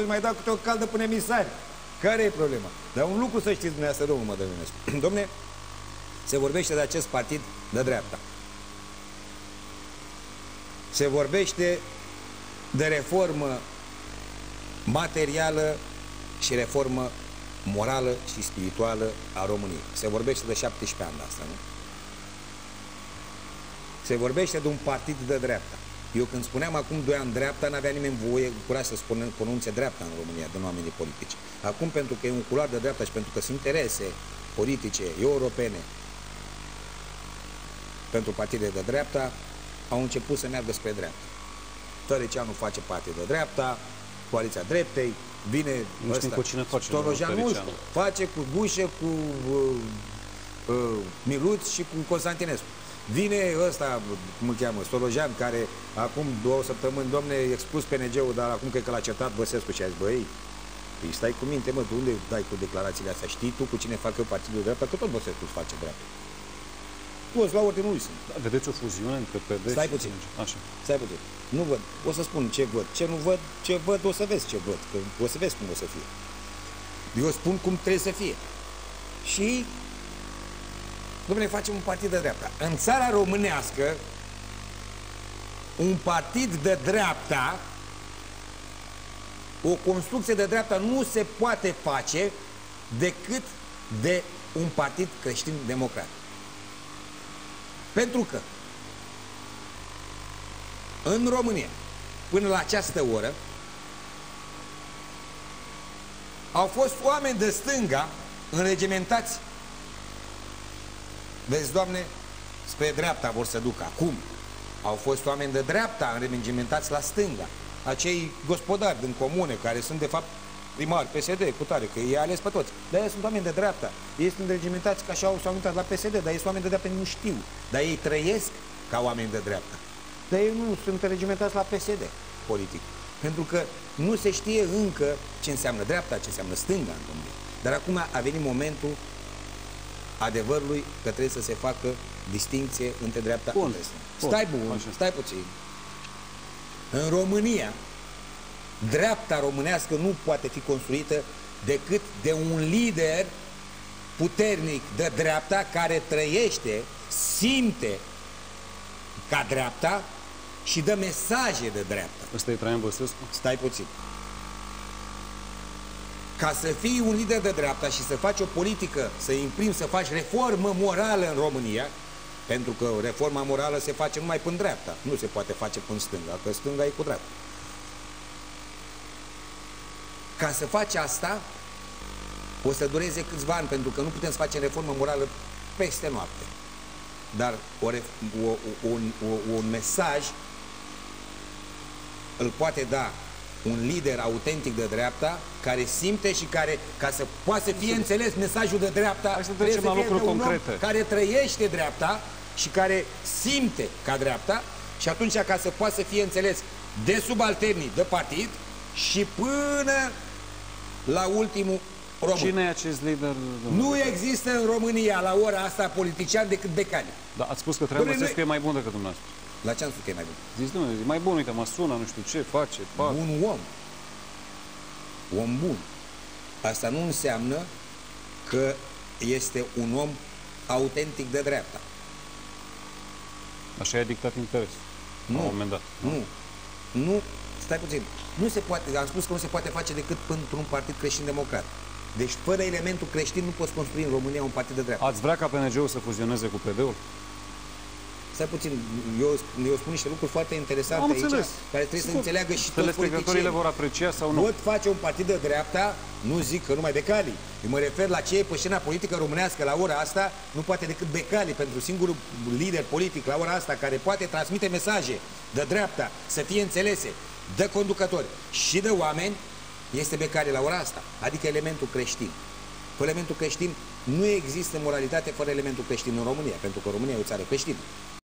mai dau câte o caldă până emisari. Care e problema? Dar un lucru să știți dumneavoastră, domnul Mădălănescu. Dom'le, se vorbește de acest partid de dreapta. Se vorbește de reformă materială și reformă morală și spirituală a României. Se vorbește de 17 ani de asta, nu? Se vorbește de un partid de dreapta. Eu când spuneam acum 2 ani dreapta, n-avea nimeni voie, curaj să pronunțe dreapta în România, din oamenii politici. Acum, pentru că e un culoar de dreapta și pentru că sunt interese politice, europene, pentru partide de dreapta, au început să meargă spre dreapta. Tăricianu face parte de dreapta, Coaliția Dreptei, vine ăsta, Stolojan face cu Gușă, cu Miluț și cu Constantinescu. Vine ăsta, cum îl cheamă, Stolojan, care acum 2 săptămâni, domne, expus PNG-ul, dar acum cred că l-a certat Băsescu și a zis, băi, stai cu minte, mă, de unde dai cu declarațiile astea? Știi tu cu cine fac eu partidul de dreapta? Că tot Băsescu îți face dreapta. Toți la ordinul lui sunt. Da, vedeți o fuziune între PD Stai puțin. Așa. Stai puțin. Nu văd. O să spun ce văd. Ce nu văd, ce văd, o să vezi ce văd. Că o să vezi cum o să fie. Eu spun cum trebuie să fie. Și dom'le, facem un partid de dreapta. În țara românească, un partid de dreapta, o construcție de dreapta nu se poate face decât de un partid creștin-democrat. Pentru că în România, până la această oră, au fost oameni de stânga înregimentați. Vezi, Doamne, spre dreapta vor să ducă. Acum au fost oameni de dreapta înregimentați la stânga. Acei gospodari din comune, care sunt de fapt primari, PSD, cu tare, că ei ales pe toți. Dar ei sunt oameni de dreapta. Ei sunt înregimentați ca așa s-au uitat la PSD, dar ei sunt oameni de dreapta, nu știu. Dar ei trăiesc ca oameni de dreapta. Dar ei nu sunt înregimentați la PSD politic. Pentru că nu se știe încă ce înseamnă dreapta, ce înseamnă stânga în România. Dar acum a venit momentul adevărului că trebuie să se facă distincție între dreapta și stânga. Stai bun, stai puțin. În România, dreapta românească nu poate fi construită decât de un lider puternic de dreapta care trăiește, simte ca dreapta și dă mesaje de dreapta. Ăsta e Traian Băsescu? Stai puțin. Ca să fii un lider de dreapta și să faci o politică, să imprimi, să faci reformă morală în România, pentru că reforma morală se face numai până dreapta, nu se poate face până stânga, că stânga e cu dreapta. Ca să faci asta, o să dureze câțiva ani, pentru că nu putem să facem reformă morală peste noapte. Dar un mesaj îl poate da un lider autentic de dreapta, care simte și care, ca să poată să fie înțeles mesajul de dreapta, trebuie să fie lucruri concrete. Care trăiește dreapta și care simte ca dreapta, și atunci ca să poată să fie înțeles de subalternii de partid și până la ultimul român. Cine e acest lider? Nu există în România la ora asta politician decât Becali. Da, ați spus că Traian Băsescu e mai bun decât dumneavoastră. La ce am spus că e mai bun? Zici, domnule, e mai bun, uite, mă sună, nu știu ce, face, fac. Un om. Om bun. Asta nu înseamnă că este un om autentic de dreapta. Așa i-a dictat interes. Nu. La un moment dat. Nu. Stai puțin. Nu se poate, am spus că nu se poate face decât pentru un partid creștin-democrat. Deci, fără elementul creștin, nu poți construi în România un partid de dreapta. Ați vrea ca PNG-ul să fuzioneze cu PD-ul? Stai puțin, eu spun niște lucruri foarte interesante aici, care trebuie să înțeleagă și toți politicienii. Le vor aprecia sau nu? Pot face un partid de dreapta, nu zic că numai Becali. Eu mă refer la ce e pe scena politică românească la ora asta, nu poate decât Becali, pentru singurul lider politic la ora asta care poate transmite mesaje de dreapta, să fie înțelese de conducători și de oameni, este Becali la ora asta, adică elementul creștin. Fără elementul creștin nu există moralitate fără elementul creștin în România, pentru că România e o țară creștină.